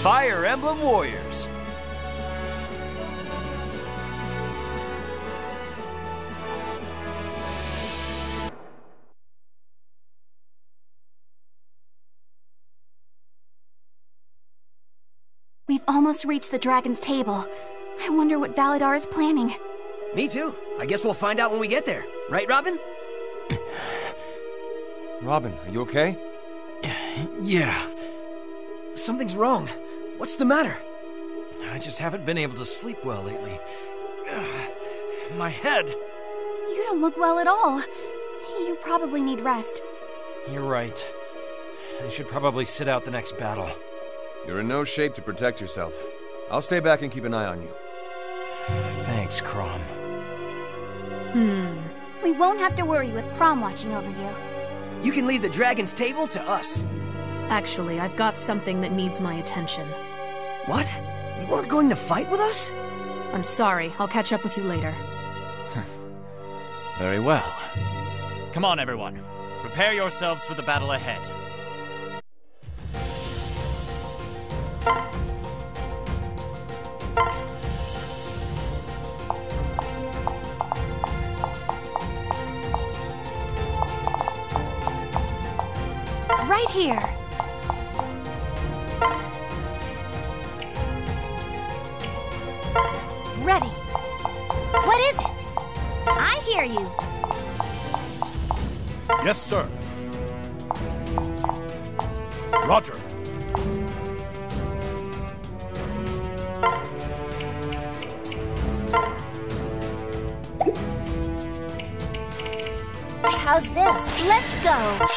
Fire Emblem Warriors. We've almost reached the dragon's table. I wonder what Validar is planning. Me too. I guess we'll find out when we get there. Right, Robin? Robin, are you okay? Yeah, Something's wrong. What's the matter? I just haven't been able to sleep well lately. My head. You don't look well at all. You probably need rest. You're right. I should probably sit out the next battle. You're in no shape to protect yourself. I'll stay back and keep an eye on you. Thanks, Chrom. We won't have to worry with Chrom watching over you. You can leave the dragon's table to us. Actually, I've got something that needs my attention. What? You aren't going to fight with us? I'm sorry. I'll catch up with you later. Very well. Come on, everyone. Prepare yourselves for the battle ahead. Right here. Ready. What is it? I hear you. Yes, sir. Roger. How's this? Let's go.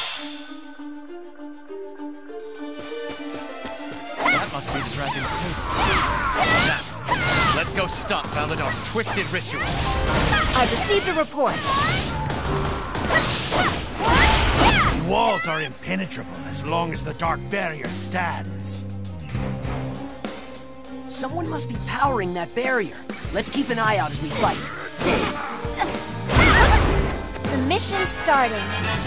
That must be the dragon's table. Now, let's go stop Validar's twisted ritual. I've received a report. The walls are impenetrable as long as the dark barrier stands. Someone must be powering that barrier. Let's keep an eye out as we fight. The mission's starting.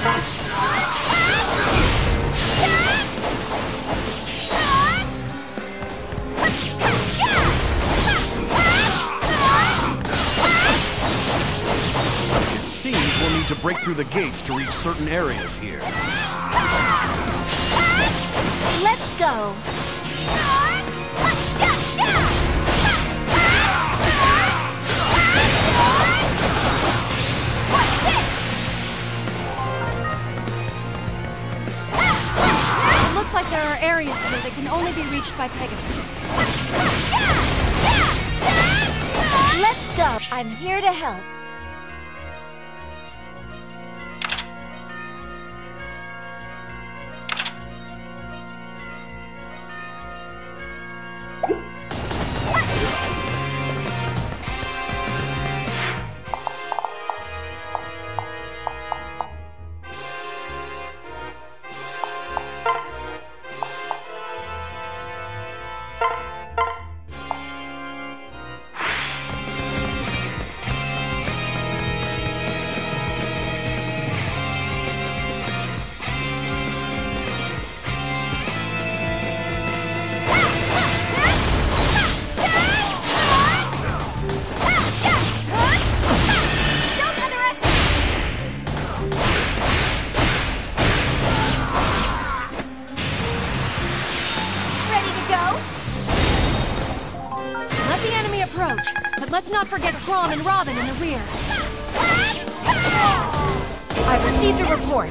It seems we'll need to break through the gates to reach certain areas here. Let's go. It looks like there are areas here that can only be reached by Pegasus. Let's go. I'm here to help. Let's not forget Chrom and Robin in the rear. I've received a report.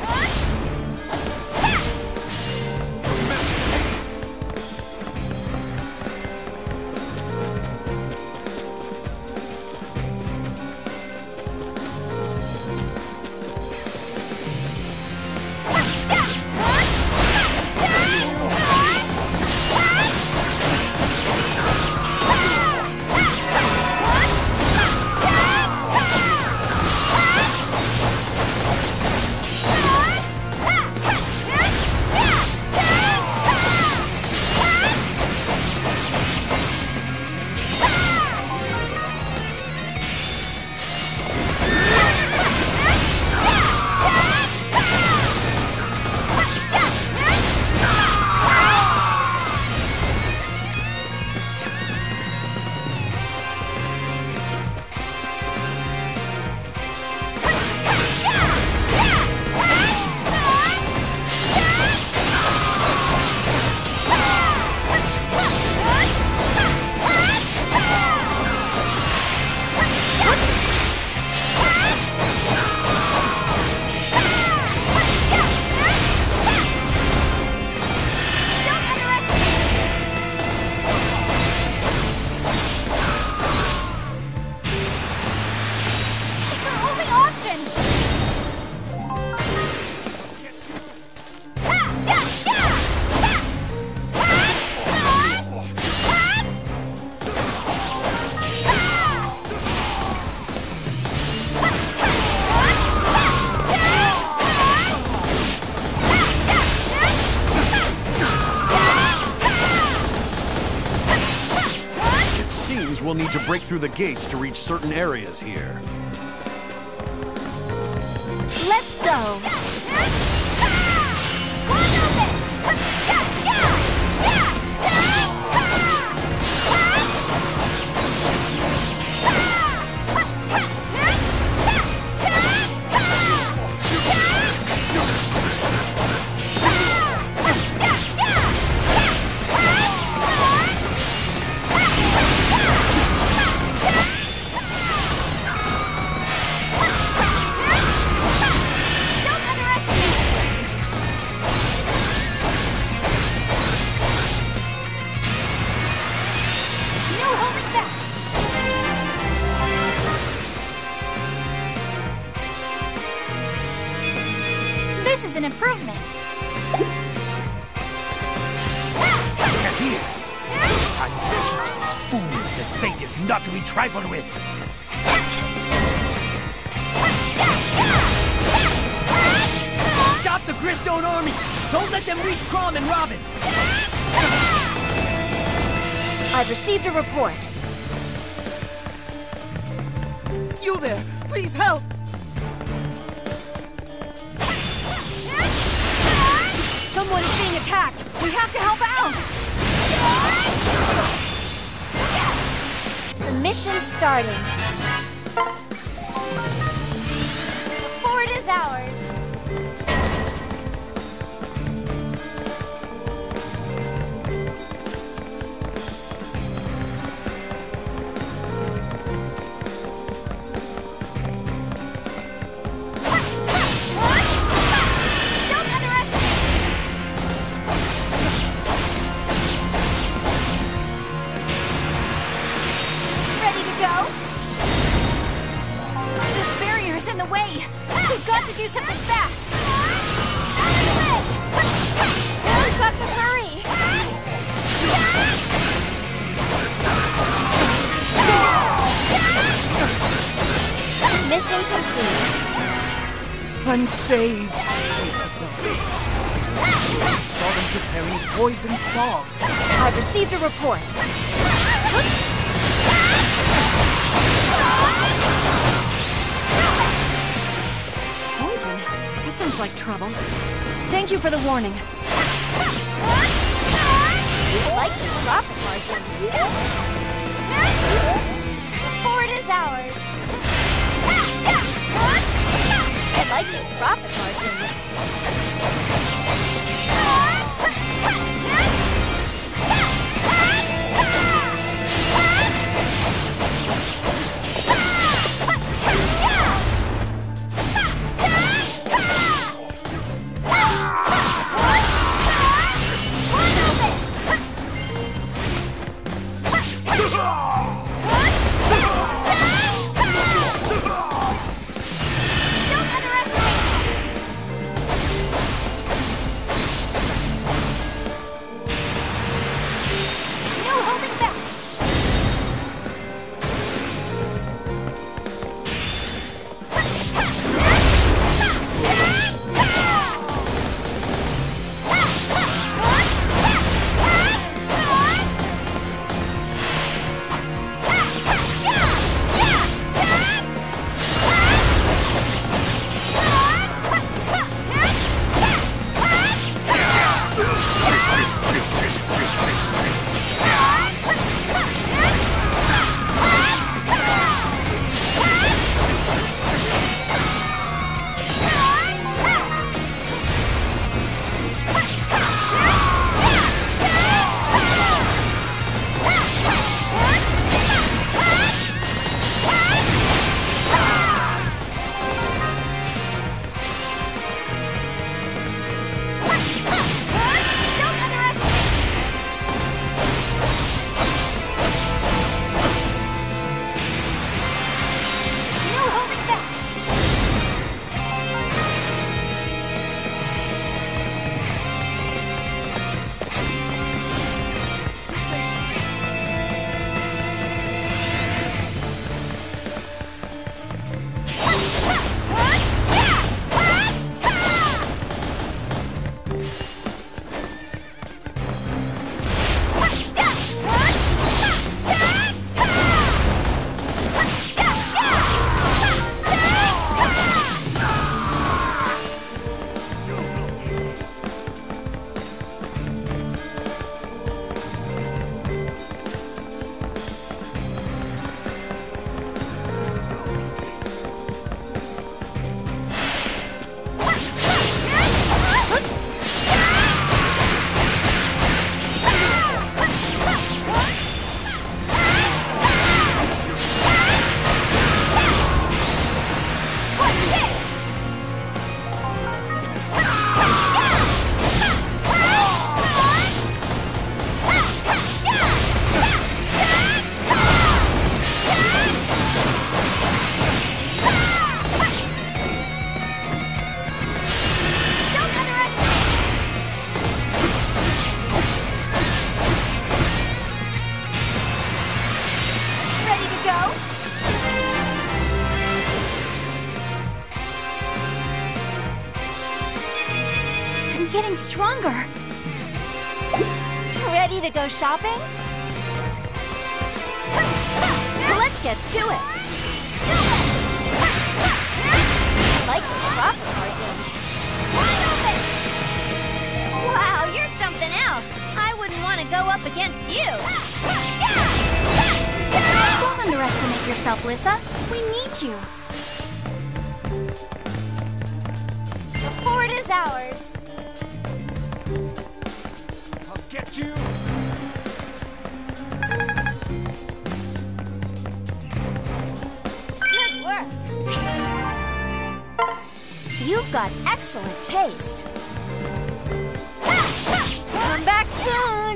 means we'll need to break through the gates to reach certain areas here. Let's go. This is an improvement. Look at here! Those tiny teachers, fools that fate is not to be trifled with! Stop the Gristonne army! Don't let them reach Chrom and Robin! I've received a report. You there! Please help! Someone is being attacked. We have to help out. The mission's starting. The fort is ours. We've got to do something fast! We've got to hurry! Mission complete. Unsaved! I saw them preparing poison fog. I've received a report. That sounds like trouble. Thank you for the warning. I like these profit margins. The fort is ours. I like these profit margins. getting stronger. Ready to go shopping? Let's get to it. I like these profit margins. Wow, you're something else. I wouldn't want to go up against you. Don't underestimate yourself, Lissa. We need you. The fort is ours. I'll get you! Good work. You've got excellent taste. Come back soon.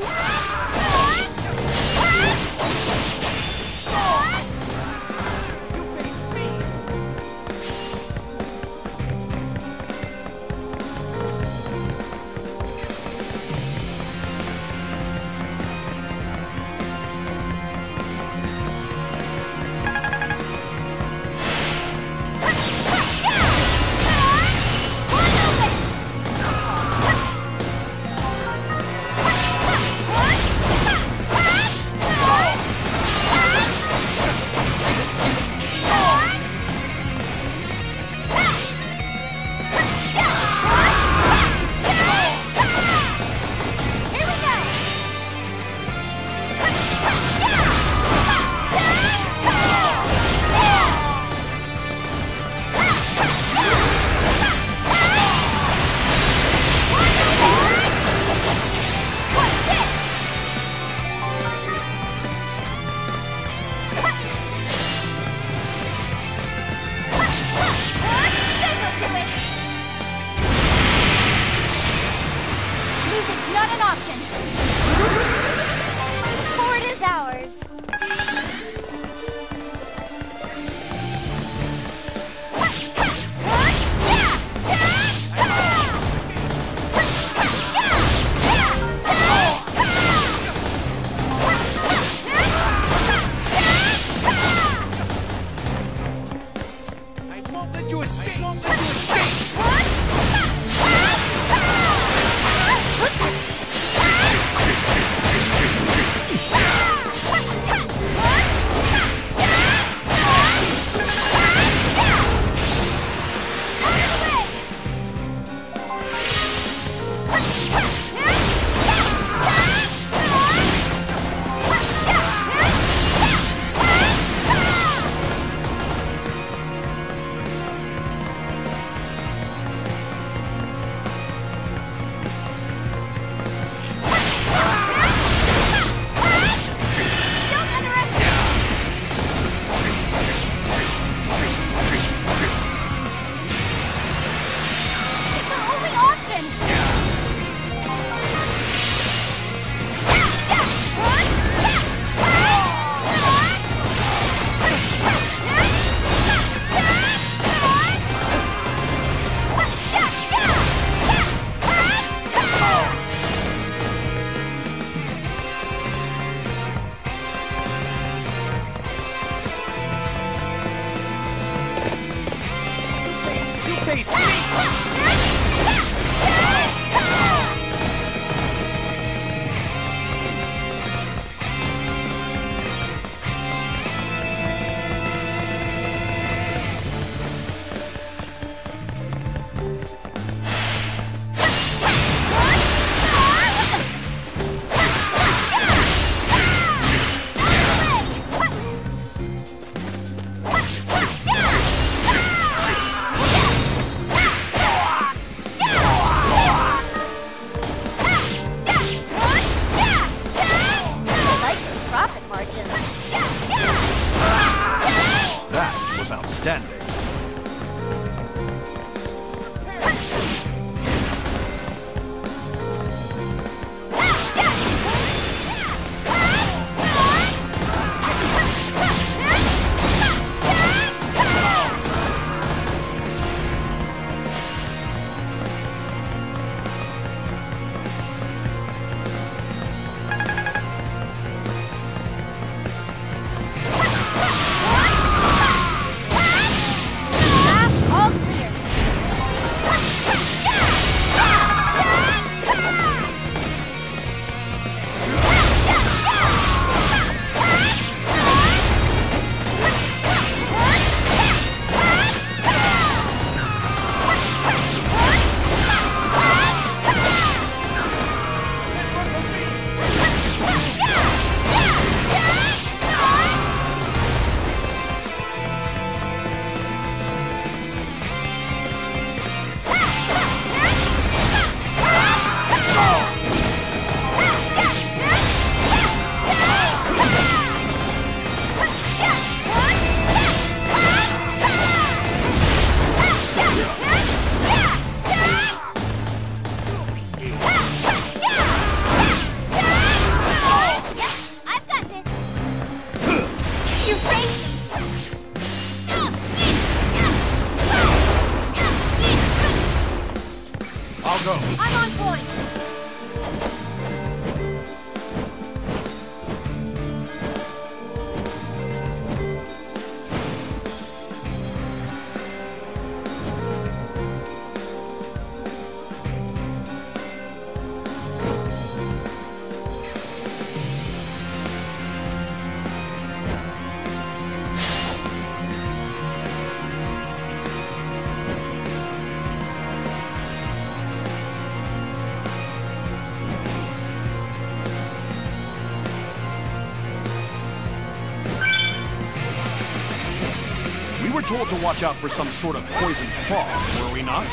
told to watch out for some sort of poison fog, were we not?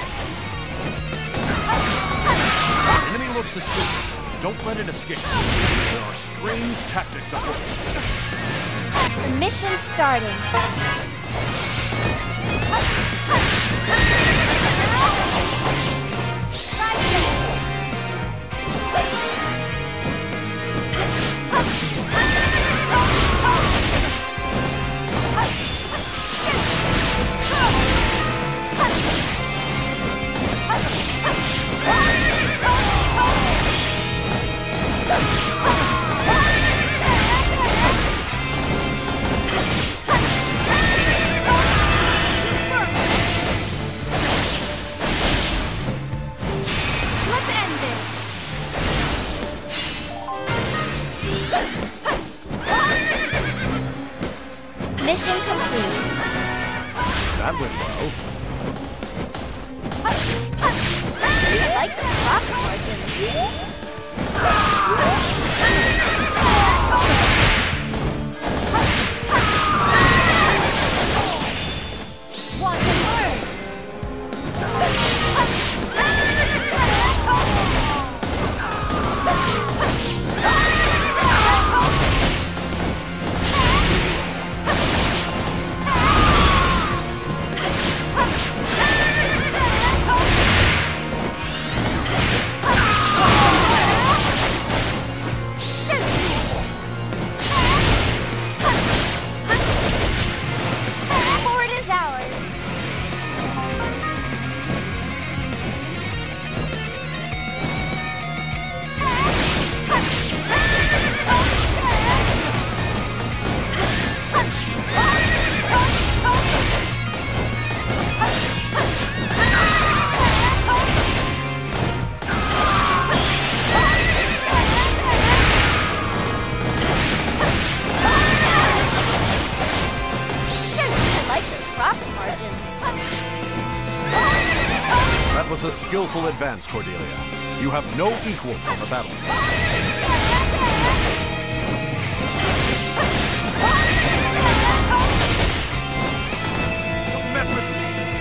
Enemy looks suspicious. Don't let it escape. There are strange tactics afoot. The mission starting. Mission complete. That went well. I like the profit margins. Watch and learn. That was a skillful advance, Cordelia. You have no equal on the battlefield. Don't mess with me!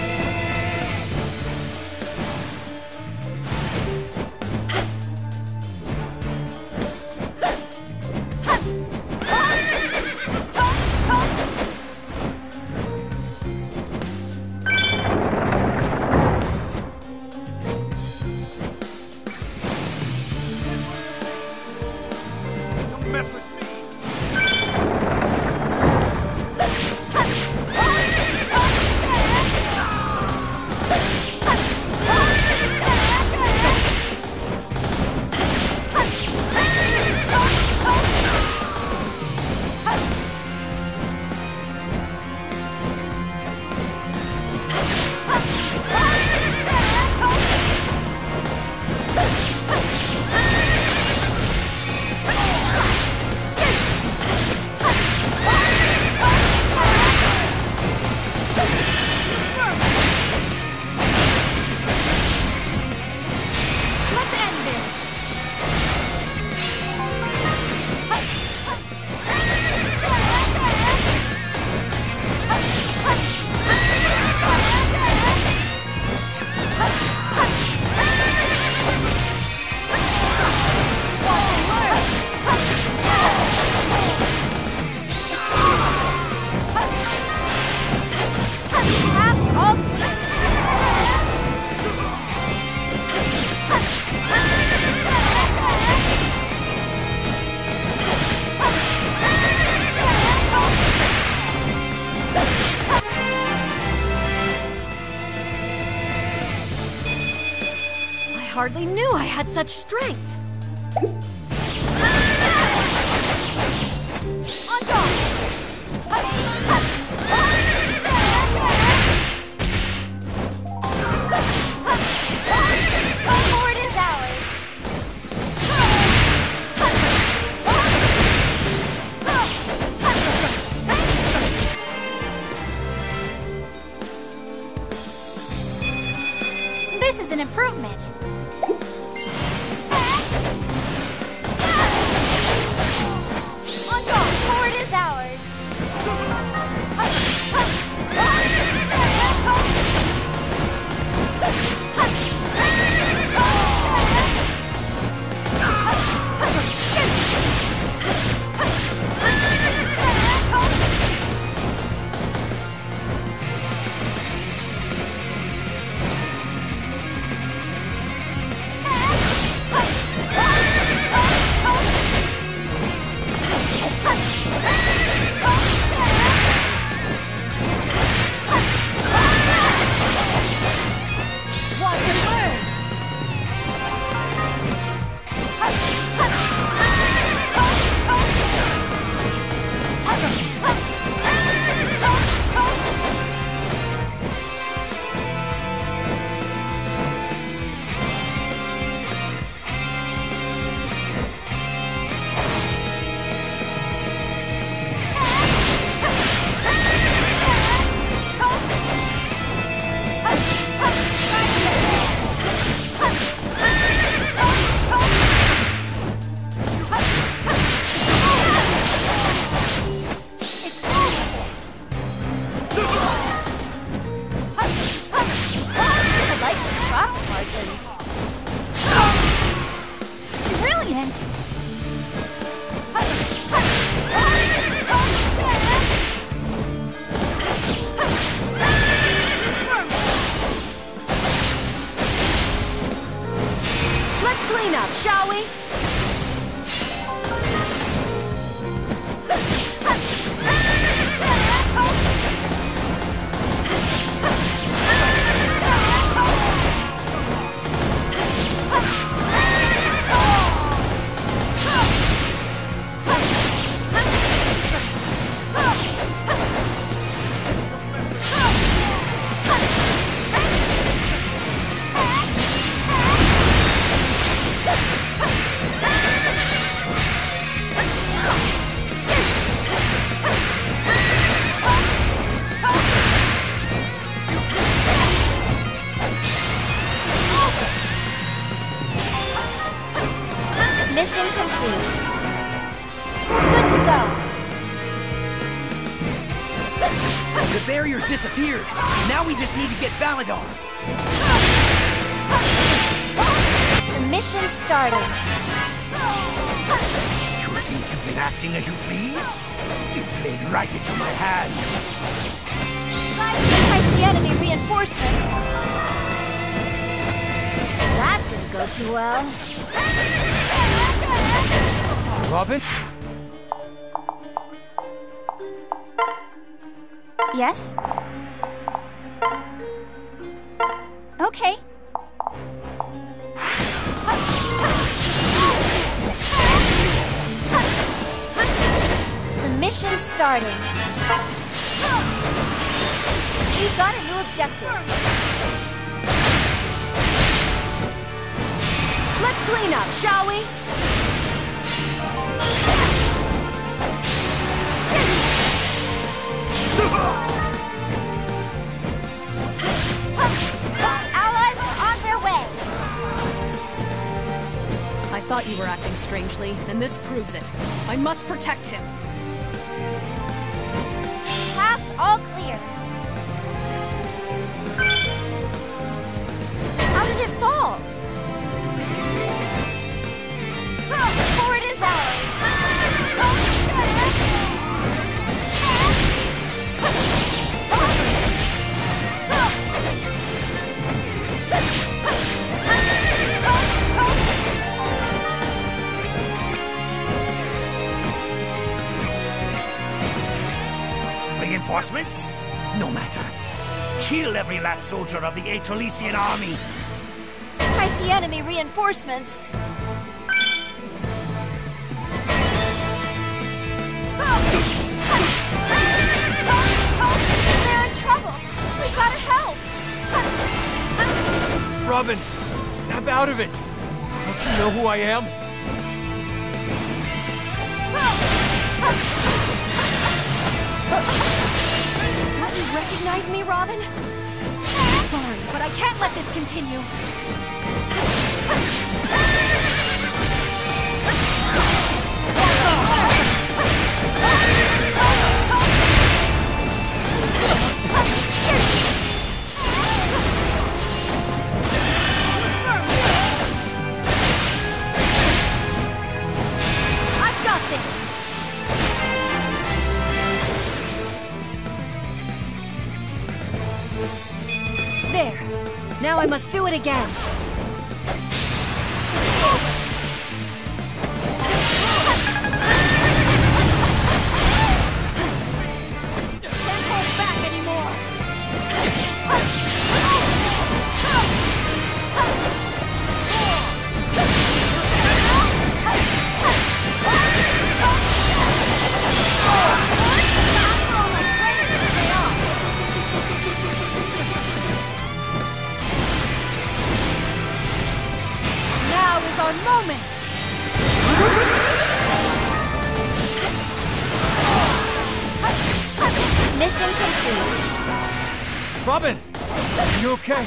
Hardly knew I had such strength. On guard! Forward is ours. This is an improvement. Forward is ours. We're good to go. The barrier's disappeared. Now we just need to get Valadar. The mission's starting. You think you've been acting as you please? You played right into my hands. I see enemy reinforcements. That didn't go too well. Robin? Yes? Okay. The mission's starting. We've got a new objective. Let's clean up, shall we? Allies are on their way. I thought you were acting strangely, and this proves it. I must protect him. Path's all clear. How did it fall? For it is ours. Reinforcements? No matter. Kill every last soldier of the Aetolician army. I see enemy reinforcements. They're in trouble. We gotta help. Robin, snap out of it! Don't you know who I am? Don't you recognize me, Robin? Sorry, but I can't let this continue. I've got this. There. Now I must do it again. Can't hold back anymore. Now is our moment! Mission complete. Robin! You okay?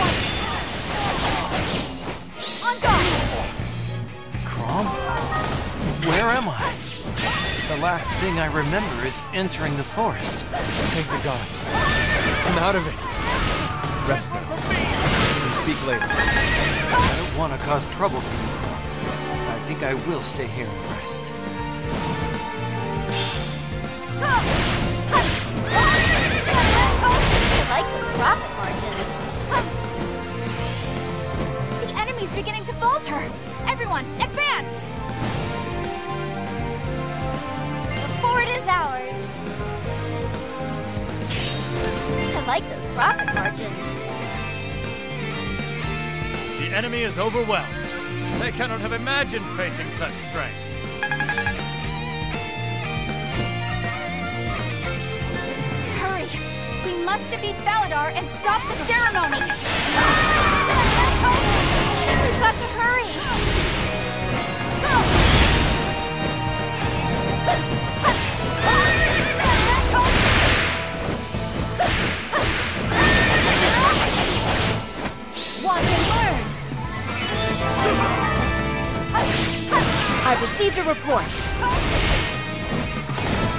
On guard. Chrom? Where am I? The last thing I remember is entering the forest. Thank the gods. I'm out of it. Rest now. We can speak later. I don't want to cause trouble for you, Chrom. I think I will stay here and rest. I like those profit margins. The enemy's beginning to falter! Everyone, advance! The fort is ours. I like those profit margins. The enemy is overwhelmed. They cannot have imagined facing such strength. Hurry! We must defeat Valadar and stop the ceremony! We've got to hurry. Watch and learn! I've received a report.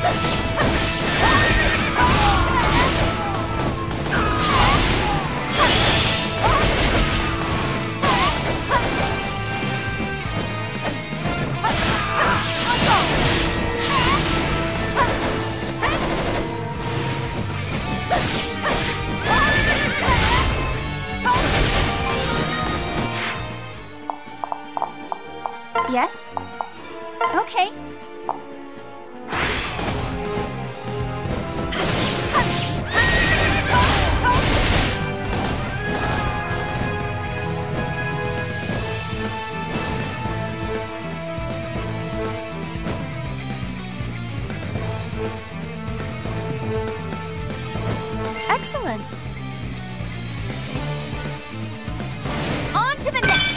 Yes? Okay. Excellent. On to the next.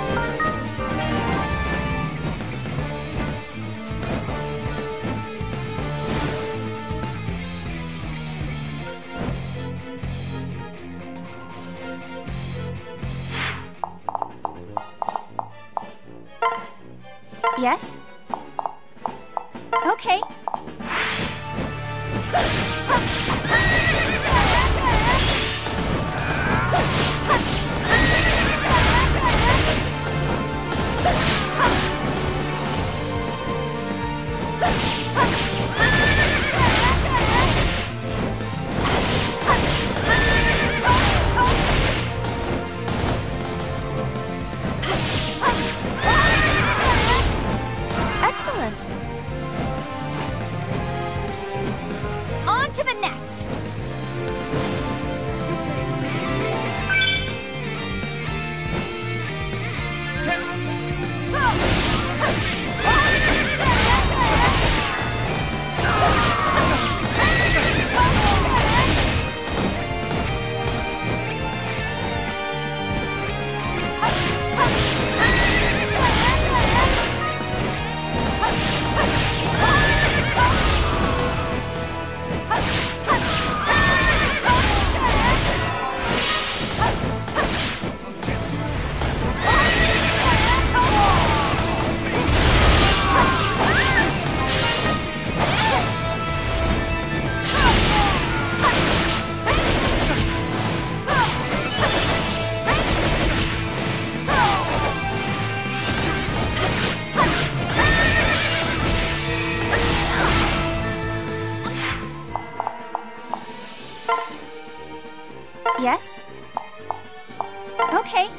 Yes? Okay. Excellent. On to the next. Yes? Okay.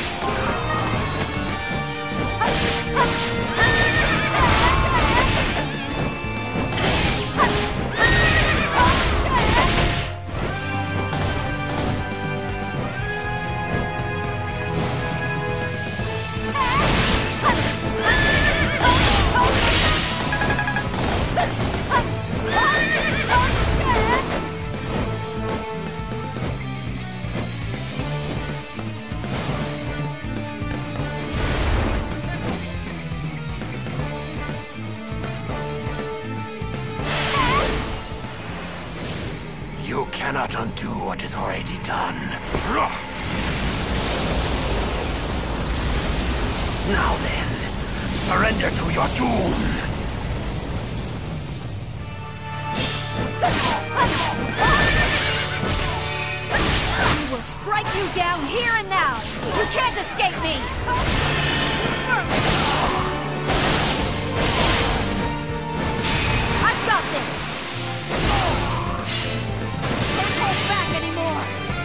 You cannot undo what is already done. Now then, surrender to your doom. I will strike you down here and now. You can't escape me. I've got this. Can't hold back anymore.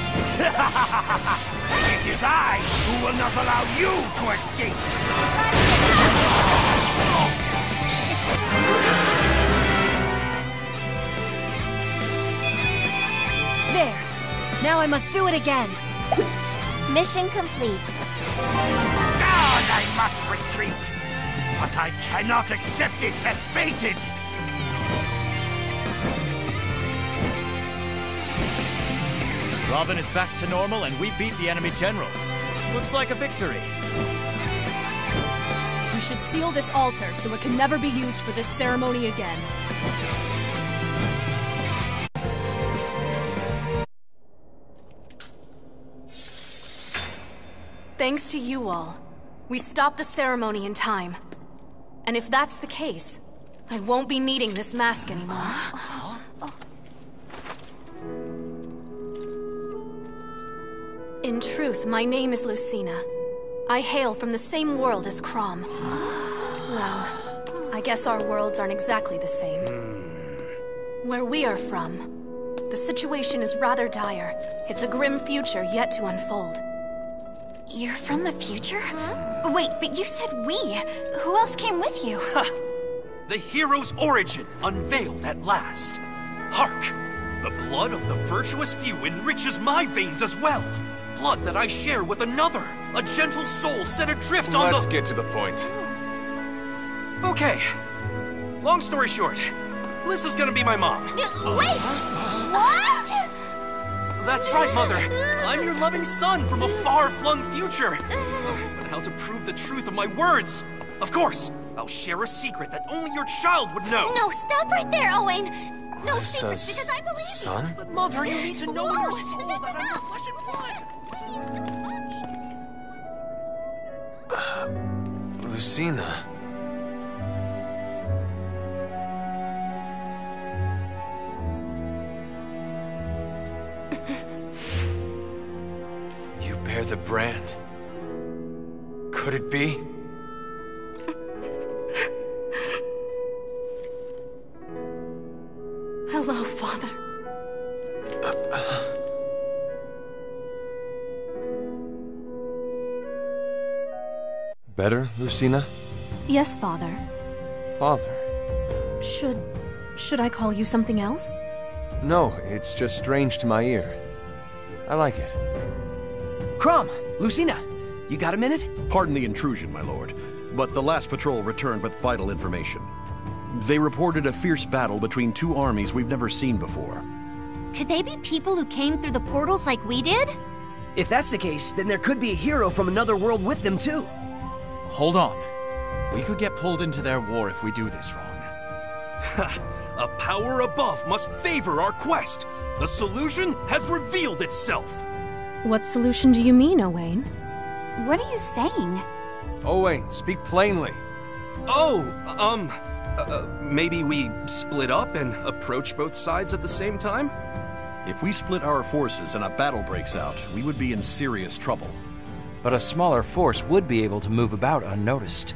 It is I who will not allow you to escape. There. Now I must do it again. Mission complete. And I must retreat. But I cannot accept this as fated. Robin is back to normal and we beat the enemy general. Looks like a victory. We should seal this altar so it can never be used for this ceremony again. Thanks to you all, we stopped the ceremony in time. And if that's the case, I won't be needing this mask anymore. In truth, my name is Lucina. I hail from the same world as Chrom. Well, I guess our worlds aren't exactly the same. Where we are from, the situation is rather dire. It's a grim future yet to unfold. You're from the future? Wait, but you said we. Who else came with you? Ha! The hero's origin unveiled at last. Hark! The blood of the virtuous few enriches my veins as well. Blood that I share with another. A gentle soul set adrift on the— Let's get to the point. Okay. Long story short, Liz is gonna be my mom. Wait! What? That's right, Mother. I'm your loving son from a far-flung future. But how to prove the truth of my words? Of course, I'll share a secret that only your child would know. No, stop right there, Owen. No This secrets, says because I believe son? you. But Mother, you need to know in your soul that's that I'm enough. your flesh and blood. Why are you still talking? Lucina. You bear the brand. Could it be? Hello, Father. Better, Lucina? Yes, Father. Father? Should I call you something else? No, it's just strange to my ear. I like it. Chrom! Lucina! You got a minute? Pardon the intrusion, my lord, but the last patrol returned with vital information. They reported a fierce battle between two armies we've never seen before. Could they be people who came through the portals like we did? If that's the case, then there could be a hero from another world with them, too. Hold on. We could get pulled into their war if we do this wrong. A power above must favor our quest. The solution has revealed itself. What solution do you mean, Owain? What are you saying? Owain, speak plainly. Maybe we split up and approach both sides at the same time? If we split our forces and a battle breaks out, we would be in serious trouble. But a smaller force would be able to move about unnoticed.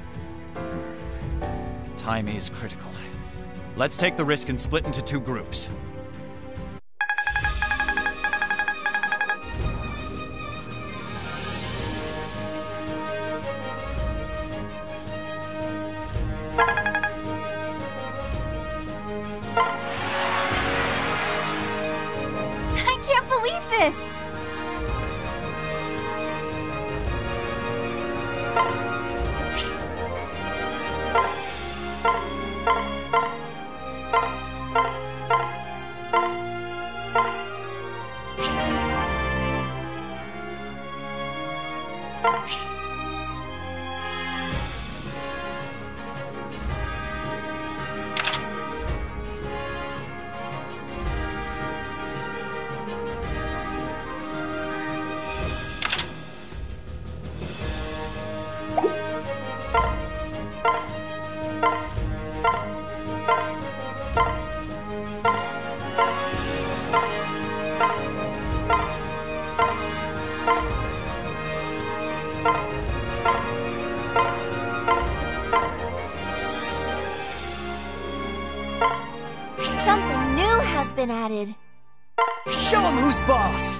Time is critical. Let's take the risk and split into two groups. I can't believe this! Something new has been added. Show him who's boss!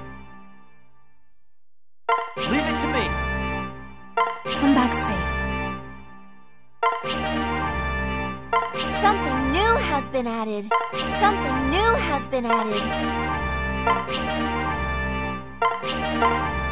Leave it to me. Come back safe. Something new has been added. Something new has been added.